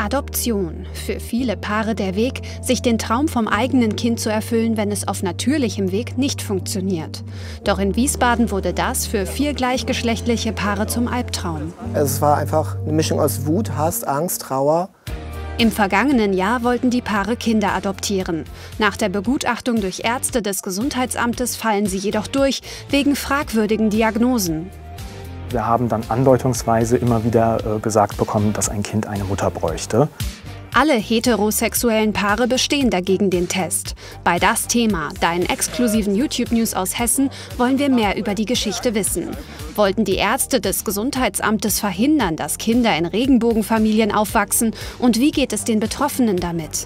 Adoption. Für viele Paare der Weg, sich den Traum vom eigenen Kind zu erfüllen, wenn es auf natürlichem Weg nicht funktioniert. Doch in Wiesbaden wurde das für 4 gleichgeschlechtliche Paare zum Albtraum. Es war einfach eine Mischung aus Wut, Hass, Angst, Trauer. Im vergangenen Jahr wollten die Paare Kinder adoptieren. Nach der Begutachtung durch Ärzte des Gesundheitsamtes fallen sie jedoch durch, wegen fragwürdigen Diagnosen. Wir haben dann andeutungsweise immer wieder gesagt bekommen, dass ein Kind eine Mutter bräuchte. Alle heterosexuellen Paare bestehen dagegen den Test. Bei Das Thema, deinen exklusiven YouTube-News aus Hessen, wollen wir mehr über die Geschichte wissen. Wollten die Ärzte des Gesundheitsamtes verhindern, dass Kinder in Regenbogenfamilien aufwachsen? Und wie geht es den Betroffenen damit?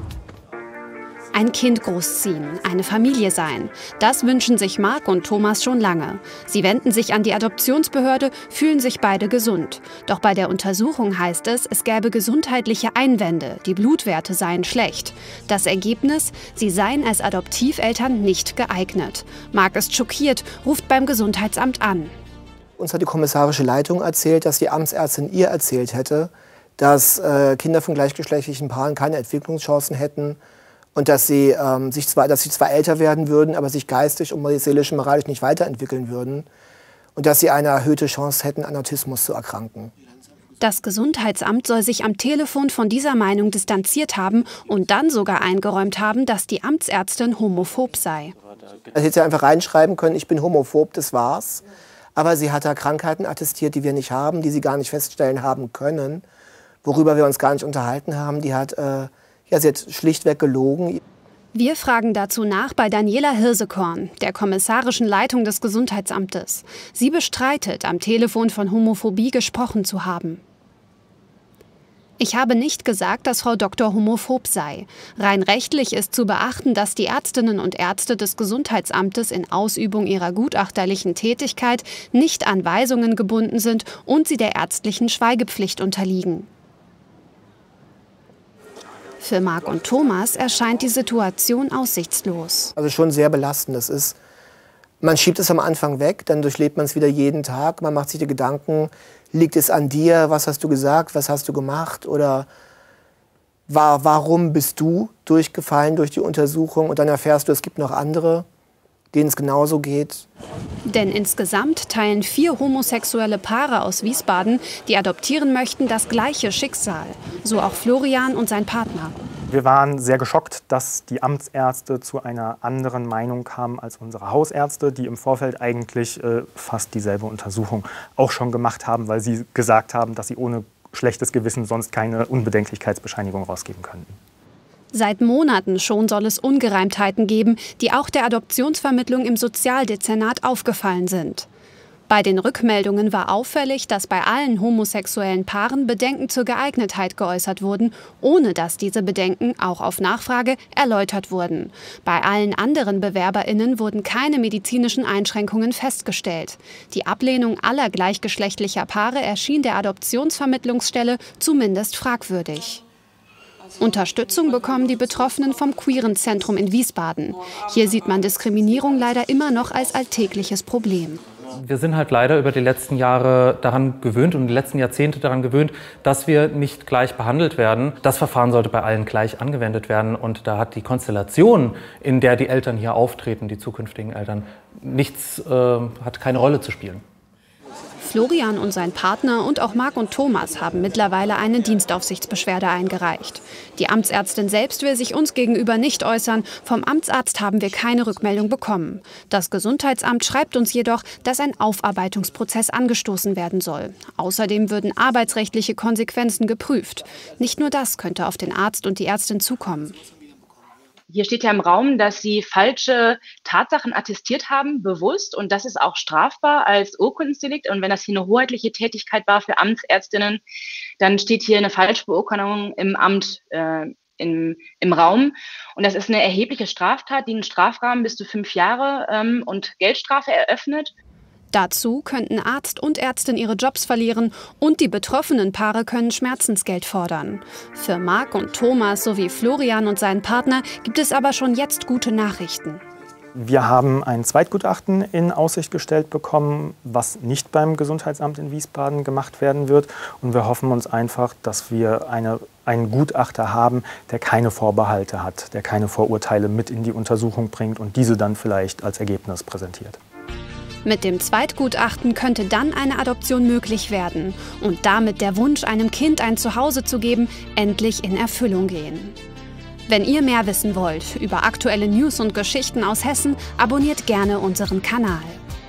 Ein Kind großziehen, eine Familie sein. Das wünschen sich Marc und Thomas schon lange. Sie wenden sich an die Adoptionsbehörde, fühlen sich beide gesund. Doch bei der Untersuchung heißt es, es gäbe gesundheitliche Einwände, die Blutwerte seien schlecht. Das Ergebnis, sie seien als Adoptiveltern nicht geeignet. Marc ist schockiert, ruft beim Gesundheitsamt an. Uns hat die kommissarische Leitung erzählt, dass die Amtsärztin ihr erzählt hätte, dass Kinder von gleichgeschlechtlichen Paaren keine Entwicklungschancen hätten. Und dass sie zwar älter werden würden, aber sich geistig und seelisch und moralisch nicht weiterentwickeln würden. Und dass sie eine erhöhte Chance hätten, an Autismus zu erkranken. Das Gesundheitsamt soll sich am Telefon von dieser Meinung distanziert haben und dann sogar eingeräumt haben, dass die Amtsärztin homophob sei. Also hätte sie einfach reinschreiben können, ich bin homophob, das war's. Aber sie hat da Krankheiten attestiert, die wir nicht haben, die sie gar nicht feststellen haben können, worüber wir uns gar nicht unterhalten haben. Sie hat schlichtweg gelogen. Wir fragen dazu nach bei Daniela Hirsekorn, der kommissarischen Leitung des Gesundheitsamtes. Sie bestreitet, am Telefon von Homophobie gesprochen zu haben. Ich habe nicht gesagt, dass Frau Dr. homophob sei. Rein rechtlich ist zu beachten, dass die Ärztinnen und Ärzte des Gesundheitsamtes in Ausübung ihrer gutachterlichen Tätigkeit nicht an Weisungen gebunden sind und sie der ärztlichen Schweigepflicht unterliegen. Für Marc und Thomas erscheint die Situation aussichtslos. Also schon sehr belastend. Man schiebt es am Anfang weg, dann durchlebt man es wieder jeden Tag. Man macht sich die Gedanken, liegt es an dir, was hast du gesagt, was hast du gemacht? Oder warum bist du durchgefallen durch die Untersuchung? Und dann erfährst du, es gibt noch andere, denen es genauso geht. Denn insgesamt teilen 4 homosexuelle Paare aus Wiesbaden, die adoptieren möchten, das gleiche Schicksal. So auch Florian und sein Partner. Wir waren sehr geschockt, dass die Amtsärzte zu einer anderen Meinung kamen als unsere Hausärzte, die im Vorfeld eigentlich fast dieselbe Untersuchung auch schon gemacht haben, weil sie gesagt haben, dass sie ohne schlechtes Gewissen sonst keine Unbedenklichkeitsbescheinigung rausgeben könnten. Seit Monaten schon soll es Ungereimtheiten geben, die auch der Adoptionsvermittlung im Sozialdezernat aufgefallen sind. Bei den Rückmeldungen war auffällig, dass bei allen homosexuellen Paaren Bedenken zur Geeignetheit geäußert wurden, ohne dass diese Bedenken auch auf Nachfrage erläutert wurden. Bei allen anderen BewerberInnen wurden keine medizinischen Einschränkungen festgestellt. Die Ablehnung aller gleichgeschlechtlicher Paare erschien der Adoptionsvermittlungsstelle zumindest fragwürdig. Unterstützung bekommen die Betroffenen vom Queeren Zentrum in Wiesbaden. Hier sieht man Diskriminierung leider immer noch als alltägliches Problem. Wir sind halt leider über die letzten Jahre daran gewöhnt und die letzten Jahrzehnte daran gewöhnt, dass wir nicht gleich behandelt werden. Das Verfahren sollte bei allen gleich angewendet werden. Und da hat die Konstellation, in der die Eltern hier auftreten, die zukünftigen Eltern, hat keine Rolle zu spielen. Florian und sein Partner und auch Marc und Thomas haben mittlerweile eine Dienstaufsichtsbeschwerde eingereicht. Die Amtsärztin selbst will sich uns gegenüber nicht äußern. Vom Amtsarzt haben wir keine Rückmeldung bekommen. Das Gesundheitsamt schreibt uns jedoch, dass ein Aufarbeitungsprozess angestoßen werden soll. Außerdem würden arbeitsrechtliche Konsequenzen geprüft. Nicht nur das könnte auf den Arzt und die Ärztin zukommen. Hier steht ja im Raum, dass Sie falsche Tatsachen attestiert haben, bewusst. Und das ist auch strafbar als Urkundensdelikt. Und wenn das hier eine hoheitliche Tätigkeit war für Amtsärztinnen, dann steht hier eine Falschbeurkundung im Amt im Raum. Und das ist eine erhebliche Straftat, die einen Strafrahmen bis zu 5 Jahre und Geldstrafe eröffnet. Dazu könnten Arzt und Ärztin ihre Jobs verlieren und die betroffenen Paare können Schmerzensgeld fordern. Für Marc und Thomas sowie Florian und seinen Partner gibt es aber schon jetzt gute Nachrichten. Wir haben ein Zweitgutachten in Aussicht gestellt bekommen, was nicht beim Gesundheitsamt in Wiesbaden gemacht werden wird. Und wir hoffen uns einfach, dass wir einen Gutachter haben, der keine Vorbehalte hat, der keine Vorurteile mit in die Untersuchung bringt und diese dann vielleicht als Ergebnis präsentiert. Mit dem Zweitgutachten könnte dann eine Adoption möglich werden und damit der Wunsch, einem Kind ein Zuhause zu geben, endlich in Erfüllung gehen. Wenn ihr mehr wissen wollt über aktuelle News und Geschichten aus Hessen, abonniert gerne unseren Kanal.